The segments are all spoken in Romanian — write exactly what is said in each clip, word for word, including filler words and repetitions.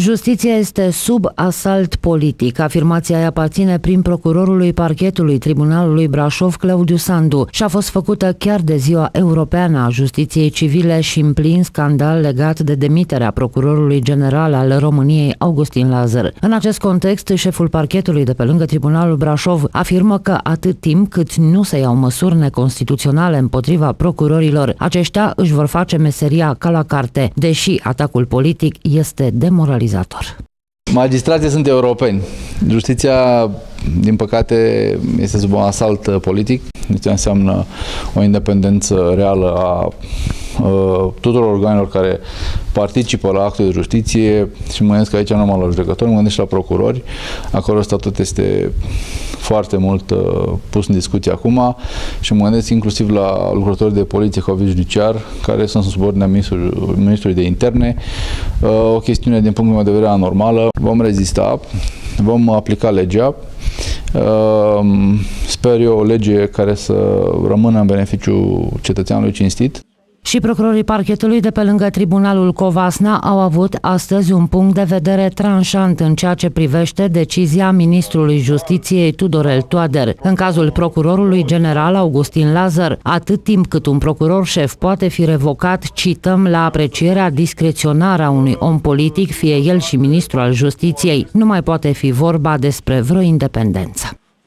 Justiția este sub asalt politic. Afirmația îi aparține prin procurorului parchetului Tribunalului Brașov, Claudiu Sandu, și a fost făcută chiar de Ziua Europeană a Justiției Civile și în plin scandal legat de demiterea procurorului general al României, Augustin Lazăr. În acest context, șeful parchetului de pe lângă Tribunalul Brașov afirmă că atât timp cât nu se iau măsuri neconstituționale împotriva procurorilor, aceștia își vor face meseria ca la carte, deși atacul politic este demoralizator. Magistrații sunt europeni. Justiția, din păcate, este sub un asalt politic. Deci înseamnă o independență reală a uh, tuturor organelor care participă la actul de justiție și mă gândesc că aici nu numai la judecători, mă gândesc și la procurori. Acolo statut este foarte mult uh, pus în discuție acum și mă gândesc inclusiv la lucrători de poliție ca oficiu judiciar care sunt sub ordinea ministrului, ministrului de interne. Uh, o chestiune din punctul meu de vedere anormală. Vom rezista, vom aplica legea. Uh, sper eu o lege care să rămână în beneficiul cetățeanului cinstit. Și procurorii parchetului de pe lângă Tribunalul Covasna au avut astăzi un punct de vedere tranșant în ceea ce privește decizia ministrului Justiției Tudorel Toader. În cazul procurorului general Augustin Lazăr, atât timp cât un procuror șef poate fi revocat, cităm, la aprecierea discreționară a unui om politic, fie el și ministru al Justiției, nu mai poate fi vorba despre vreo independență.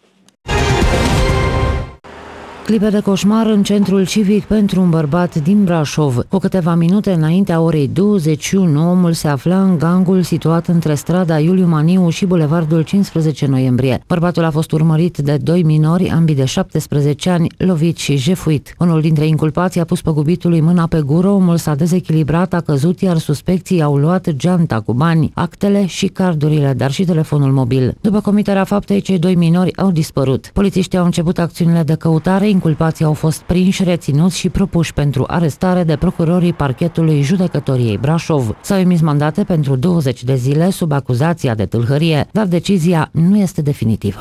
Clipe de coșmar în centrul civic pentru un bărbat din Brașov. Cu câteva minute înaintea orei douăzeci și unu, omul se afla în gangul situat între strada Iuliu Maniu și bulevardul cincisprezece noiembrie. Bărbatul a fost urmărit de doi minori, ambii de șaptesprezece ani, lovit și jefuit. Unul dintre inculpații a pus păgubitului mâna pe gură, omul s-a dezechilibrat, a căzut, iar suspecții au luat geanta cu bani, actele și cardurile, dar și telefonul mobil. După comiterea faptei, cei doi minori au dispărut. Polițiștii au început acțiunile de căutare. Inculpații au fost prinși, reținuți și propuși pentru arestare de procurorii parchetului Judecătoriei Brașov. S-au emis mandate pentru douăzeci de zile sub acuzația de tâlhărie, dar decizia nu este definitivă.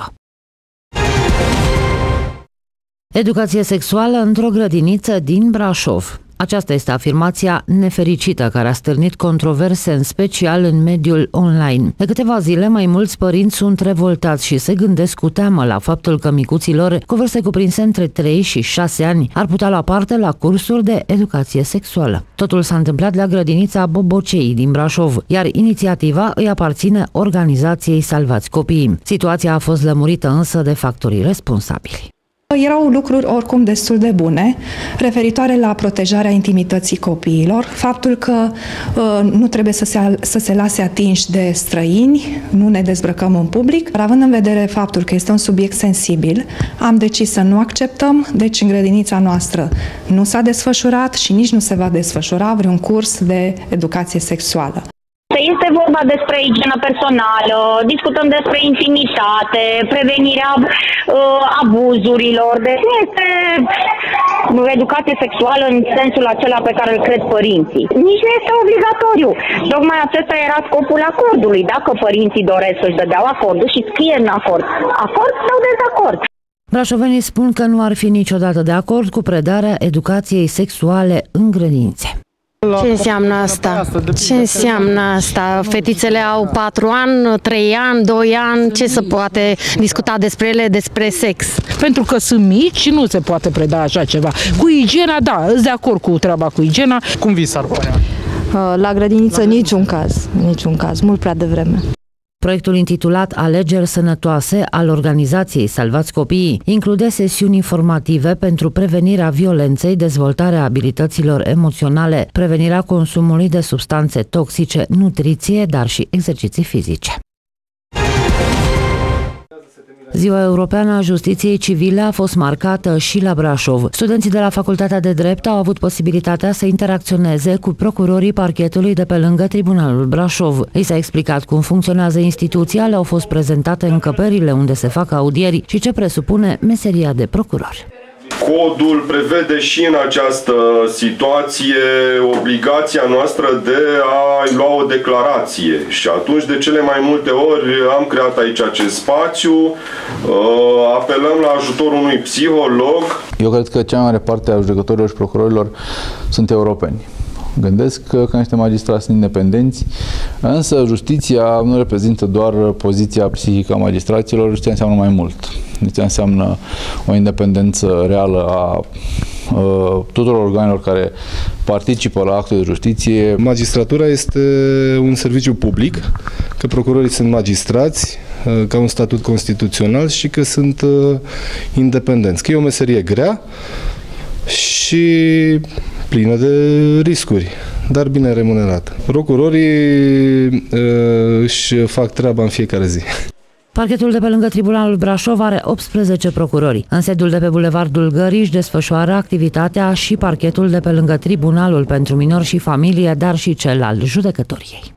Educație sexuală într-o grădiniță din Brașov. Aceasta este afirmația nefericită care a stârnit controverse, în special în mediul online. De câteva zile, mai mulți părinți sunt revoltați și se gândesc cu teamă la faptul că micuților cu vârste cuprinse între trei și șase ani ar putea lua parte la cursuri de educație sexuală. Totul s-a întâmplat la grădinița Bobocei din Brașov, iar inițiativa îi aparține organizației Salvați Copiii. Situația a fost lămurită însă de factorii responsabili. Erau lucruri oricum destul de bune, referitoare la protejarea intimității copiilor, faptul că uh, nu trebuie să se, să se lase atinși de străini, nu ne dezbrăcăm în public, dar având în vedere faptul că este un subiect sensibil, am decis să nu acceptăm, deci în grădinița noastră nu s-a desfășurat și nici nu se va desfășura vreun curs de educație sexuală. Este vorba despre igienă personală, discutăm despre intimitate, prevenirea uh, abuzurilor, deci nu este educație sexuală în sensul acela pe care îl cred părinții. Nici nu este obligatoriu. Tocmai acesta era scopul acordului. Dacă părinții doresc să-și dădeau acordul și scrie în acord, acord sau dezacord. Brașovenii spun că nu ar fi niciodată de acord cu predarea educației sexuale în grădinițe. Ce înseamnă asta? Ce înseamnă asta? Fetițele au patru ani, trei ani, doi ani, ce se poate discuta despre ele, despre sex? Pentru că sunt mici și nu se poate preda așa ceva. Cu igiena, da, îți de acord cu treaba cu igiena. Cum vi s-ar părea? La grădiniță niciun caz, niciun caz, mult prea devreme. Proiectul intitulat Alegeri Sănătoase al organizației Salvați Copiii include sesiuni informative pentru prevenirea violenței, dezvoltarea abilităților emoționale, prevenirea consumului de substanțe toxice, nutriție, dar și exerciții fizice. Ziua Europeană a Justiției Civile a fost marcată și la Brașov. Studenții de la Facultatea de Drept au avut posibilitatea să interacționeze cu procurorii parchetului de pe lângă Tribunalul Brașov. Îi s-a explicat cum funcționează instituția, le-au fost prezentate încăperile unde se fac audieri și ce presupune meseria de procuror. Codul prevede și în această situație obligația noastră de a lua o declarație și atunci de cele mai multe ori am creat aici acest spațiu, apelăm la ajutorul unui psiholog. Eu cred că cea mai mare parte a judecătorilor și procurorilor sunt europeni. gândesc că ca niște magistrați sunt independenți, însă justiția nu reprezintă doar poziția psihică a magistraților, justiția înseamnă mai mult. Justiția înseamnă o independență reală a tuturor organelor care participă la actul de justiție. Magistratura este un serviciu public, că procurorii sunt magistrați, că au un statut constituțional și că sunt independenți. Că e o meserie grea și plină de riscuri, dar bine remunerată. Procurorii își fac treaba în fiecare zi. Parchetul de pe lângă Tribunalul Brașov are optsprezece procurori. În sediul de pe Bulevardul Gării își desfășoară activitatea și parchetul de pe lângă Tribunalul pentru Minori și Familie, dar și cel al judecătoriei.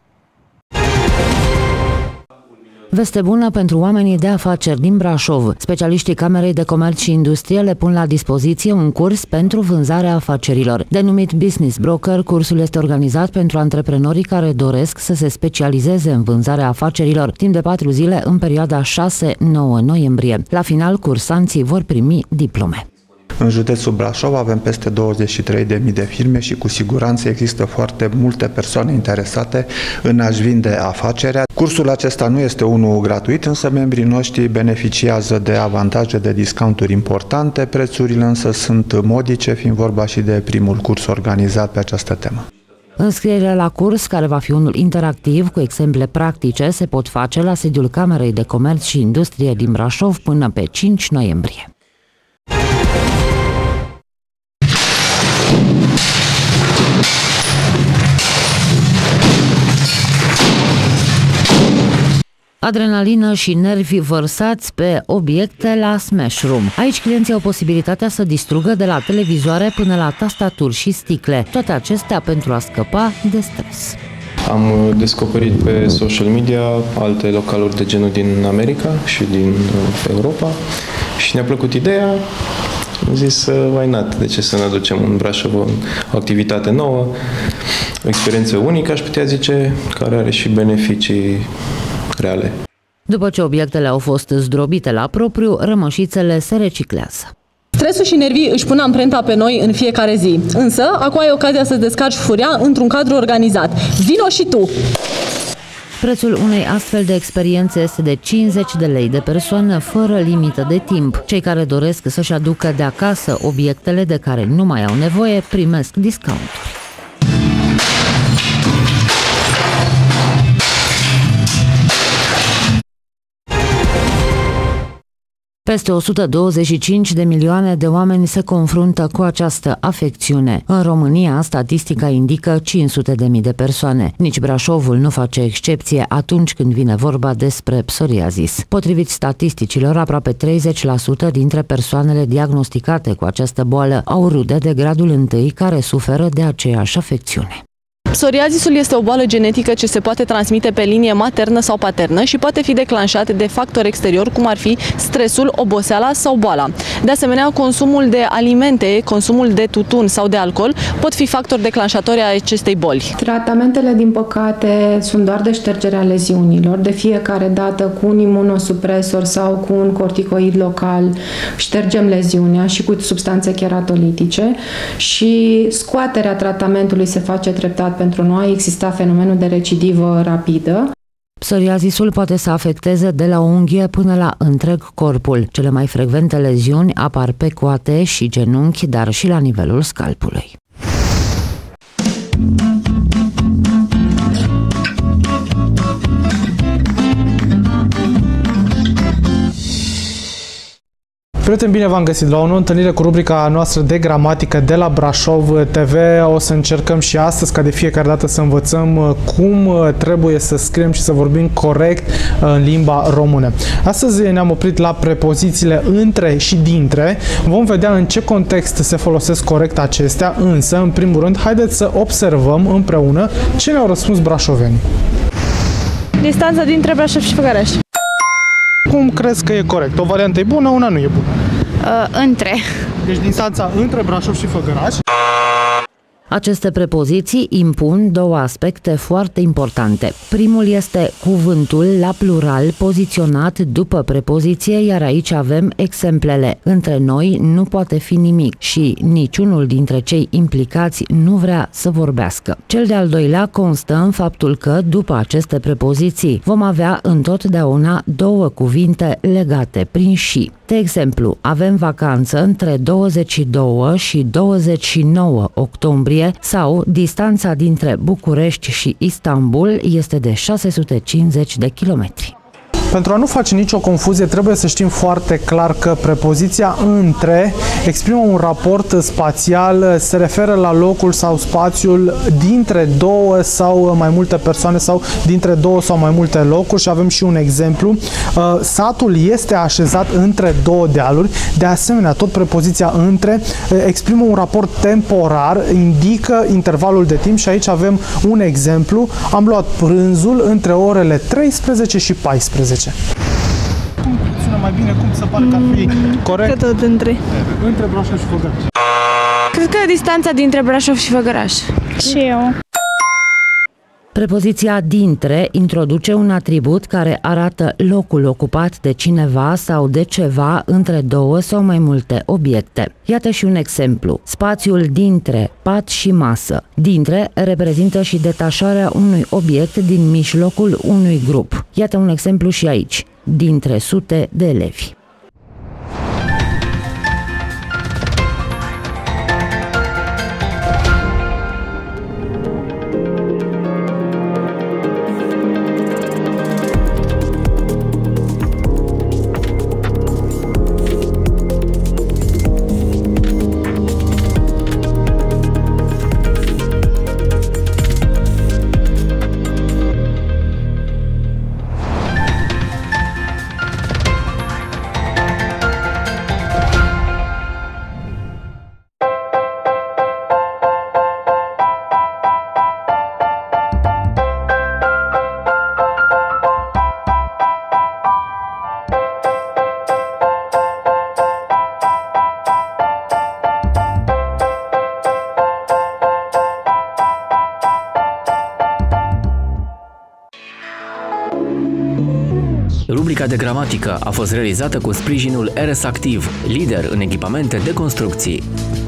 Veste bună pentru oamenii de afaceri din Brașov. Specialiștii Camerei de Comerț și Industrie le pun la dispoziție un curs pentru vânzarea afacerilor. Denumit Business Broker, cursul este organizat pentru antreprenorii care doresc să se specializeze în vânzarea afacerilor timp de patru zile în perioada șase nouă noiembrie. La final, cursanții vor primi diplome. În județul Brașov avem peste douăzeci și trei de mii de firme și cu siguranță există foarte multe persoane interesate în a-și vinde afacerea. Cursul acesta nu este unul gratuit, însă membrii noștri beneficiază de avantaje de discounturi importante, prețurile însă sunt modice, fiind vorba și de primul curs organizat pe această temă. Înscrierile la curs, care va fi unul interactiv cu exemple practice, se pot face la sediul Camerei de Comerț și Industrie din Brașov până pe cinci noiembrie. Adrenalină și nervi vărsați pe obiecte la Smash Room. Aici clienții au posibilitatea să distrugă de la televizoare până la tastaturi și sticle. Toate acestea pentru a scăpa de stres. Am descoperit pe social media alte localuri de genul din America și din Europa și ne-a plăcut ideea. Am zis, why not? De ce să ne ducem în Brașov o activitate nouă, o experiență unică, aș putea zice, care are și beneficii reale. După ce obiectele au fost zdrobite la propriu, rămășițele se reciclează. Stresul și nervii își pun amprenta pe noi în fiecare zi. Însă, acum ai ocazia să-ți descarci furia într-un cadru organizat. Vino și tu! Prețul unei astfel de experiențe este de cincizeci de lei de persoană, fără limită de timp. Cei care doresc să-și aducă de acasă obiectele de care nu mai au nevoie primesc discounturi. Peste o sută douăzeci și cinci de milioane de oameni se confruntă cu această afecțiune. În România, statistica indică cinci sute de mii de persoane. Nici Brașovul nu face excepție atunci când vine vorba despre psoriazis. Potrivit statisticilor, aproape treizeci la sută dintre persoanele diagnosticate cu această boală au rude de gradul întâi care suferă de aceeași afecțiune. Psoriazisul este o boală genetică ce se poate transmite pe linie maternă sau paternă și poate fi declanșat de factori exteriori, cum ar fi stresul, oboseala sau boala. De asemenea, consumul de alimente, consumul de tutun sau de alcool pot fi factori declanșatori ai acestei boli. Tratamentele, din păcate, sunt doar de ștergerea leziunilor. De fiecare dată, cu un imunosupresor sau cu un corticoid local, ștergem leziunea și cu substanțe cheratolitice și scoaterea tratamentului se face treptat pentru a nu exista fenomenul de recidivă rapidă. Psoriazisul poate să afecteze de la unghie până la întreg corpul. Cele mai frecvente leziuni apar pe coate și genunchi, dar și la nivelul scalpului. Prieteni, bine v-am găsit la o nouă întâlnire cu rubrica noastră de gramatică de la Brașov T V. O să încercăm și astăzi, ca de fiecare dată, să învățăm cum trebuie să scriem și să vorbim corect în limba română. Astăzi ne-am oprit la prepozițiile între și dintre. Vom vedea în ce context se folosesc corect acestea, însă, în primul rând, haideți să observăm împreună ce ne-au răspuns brașovenii. Distanța dintre Brașov și Făgăraș. Cum crezi că e corect? O variantă e bună, una nu e bună? Uh, între. Deci distanța între Brașov și Făgăraș. Aceste prepoziții impun două aspecte foarte importante. Primul este cuvântul la plural poziționat după prepoziție, iar aici avem exemplele. Între noi nu poate fi nimic și niciunul dintre cei implicați nu vrea să vorbească. Cel de-al doilea constă în faptul că, după aceste prepoziții, vom avea întotdeauna două cuvinte legate prin și. De exemplu, avem vacanță între douăzeci și doi și douăzeci și nouă octombrie sau distanța dintre București și Istanbul este de șase sute cincizeci de kilometri. Pentru a nu face nicio confuzie, trebuie să știm foarte clar că prepoziția între exprimă un raport spațial, se referă la locul sau spațiul dintre două sau mai multe persoane sau dintre două sau mai multe locuri și avem și un exemplu. Satul este așezat între două dealuri, de asemenea tot prepoziția între exprimă un raport temporar, indică intervalul de timp și aici avem un exemplu. Am luat prânzul între orele treisprezece și paisprezece. Cum sună mai bine? Cum se pare că ar fi corect? Că tot între. Între Brașov și Făgăraș. Cred că distanța dintre Brașov și Făgăraș. Și eu. Prepoziția dintre introduce un atribut care arată locul ocupat de cineva sau de ceva între două sau mai multe obiecte. Iată și un exemplu. Spațiul dintre pat și masă. Dintre reprezintă și detașarea unui obiect din mijlocul unui grup. Iată un exemplu și aici. Dintre sute de elevi. Rubrica de gramatică a fost realizată cu sprijinul R S Activ, lider în echipamente de construcții.